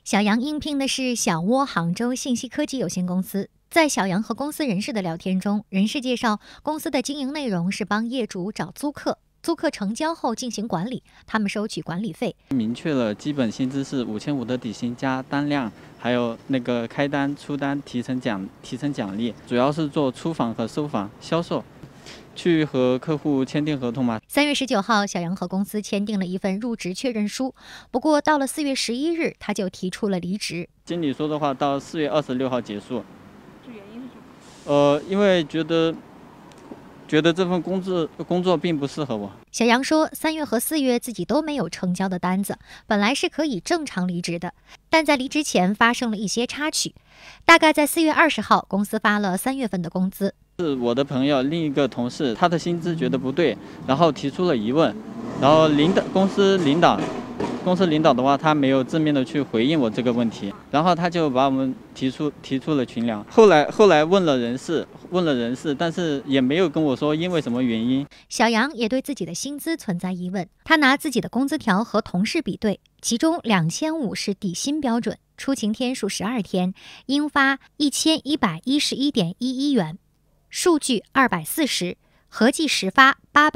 小杨应聘的是小窝杭州信息科技有限公司。在小杨和公司人事的聊天中，人事介绍公司的经营内容是帮业主找租客，租客成交后进行管理，他们收取管理费。 明确了基本薪资是5500的底薪加单量，还有那个开单、出单提成奖励，主要是做出房和收房销售。去和客户签订合同嘛。 3月19号，小杨和公司签订了一份入职确认书。不过到了4月11日，他就提出了离职。 经理说的话，到4月26号结束。这原因是什么？因为觉得这份工作并不适合我。 小杨说，3月和4月自己都没有成交的单子，本来是可以正常离职的，但在离职前发生了一些插曲。大概在4月20号，公司发了3月份的工资。 是我的朋友另一个同事，他的薪资觉得不对，然后提出了疑问，然后公司领导的话，他没有正面的去回应我这个问题，然后他就把我们提出了群聊。后来问了人事，但是也没有跟我说因为什么原因。 小杨也对自己的薪资存在疑问，他拿自己的工资条和同事比对，其中2500是底薪标准，出勤天数12天，应发1111.11元。数据240，合计实发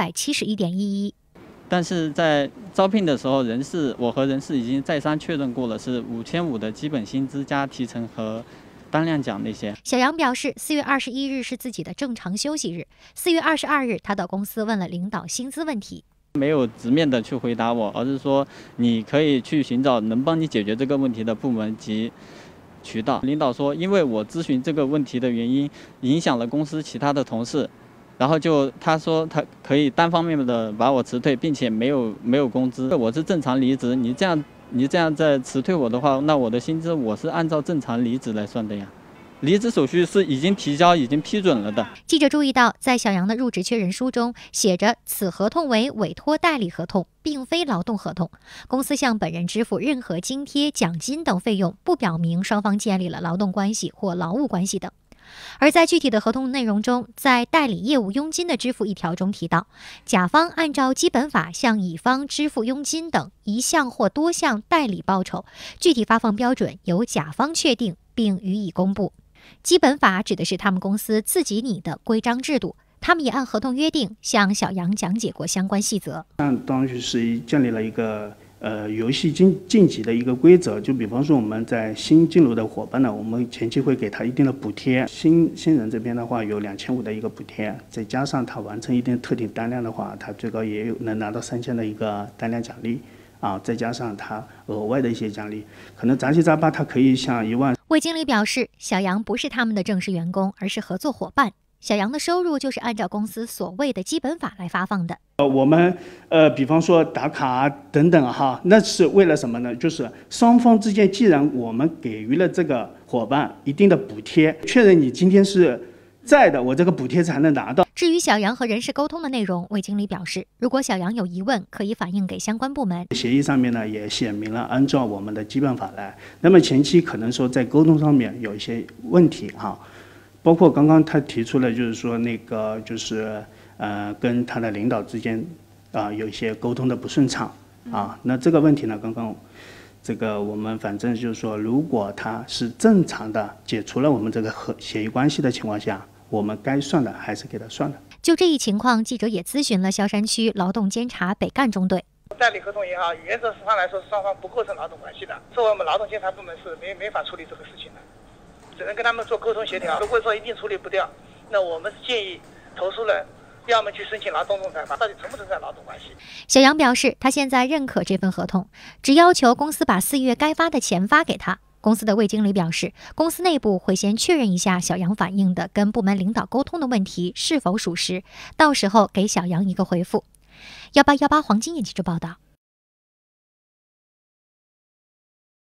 871.11。 但是在招聘的时候，我和人事已经再三确认过了，是5500的基本薪资加提成和单量奖那些。 小杨表示，4月21日是自己的正常休息日。4月22日，他到公司问了领导薪资问题， 没有直面的去回答我，而是说你可以去寻找能帮你解决这个问题的部门及渠道。领导说，因为我咨询这个问题的原因影响了公司其他的同事，然后他说他可以单方面的把我辞退，并且没有工资。我是正常离职，你这样再辞退我的话，那我的薪资我是按照正常离职来算的呀。离职手续是已经提交、已经批准了的。 记者注意到，在小杨的入职确认书中写着，此合同为委托代理合同，并非劳动合同。公司向本人支付任何津贴、奖金等费用，不表明双方建立了劳动关系或劳务关系等。而在具体的合同内容中，在代理业务佣金的支付一条中提到，甲方按照基本法向乙方支付佣金等一项或多项代理报酬，具体发放标准由甲方确定并予以公布。基本法指的是他们公司自己拟的规章制度，他们也按合同约定向小杨讲解过相关细则。 当时是建立了一个游戏晋级的一个规则，就比方说我们在新进入的伙伴呢，我们前期会给他一定的补贴，新人这边的话有2500的一个补贴，再加上他完成一定特定单量的话，他最高也能拿到3000的一个单量奖励。再加上他额外的一些奖励，可能杂七杂八，他可以像1万。 魏经理表示，小杨不是他们的正式员工，而是合作伙伴。小杨的收入就是按照公司所谓的基本法来发放的。 我们比方说打卡等等哈，那是为了什么呢？就是双方之间，既然我们给予了这个伙伴一定的补贴，确认你今天是在的，我这个补贴才能拿到。 至于小杨和人事沟通的内容，魏经理表示，如果小杨有疑问，可以反映给相关部门。 协议上面呢也写明了按照我们的基本法来。那么前期可能说在沟通上面有一些问题哈，包括刚刚他提出了就是说那个就是跟他的领导之间有一些沟通的不顺畅那这个问题呢，刚刚这个我们反正就是说，如果他是正常的解除了我们这个协议关系的情况下，我们该算的还是给他算的。 就这一情况，记者也咨询了萧山区劳动监察北干中队。 代理合同也好，原则上来说双方不构成劳动关系的，作为我们劳动监察部门是没法处理这个事情的，只能跟他们做沟通协调。如果说一定处理不掉，那我们是建议投诉人要么去申请劳动仲裁法，到底存不存在劳动关系。 小杨表示，他现在认可这份合同，只要求公司把4月该发的钱发给他。公司的魏经理表示，公司内部会先确认一下小杨反映的跟部门领导沟通的问题是否属实，到时候给小杨一个回复。1818黄金眼记者报道。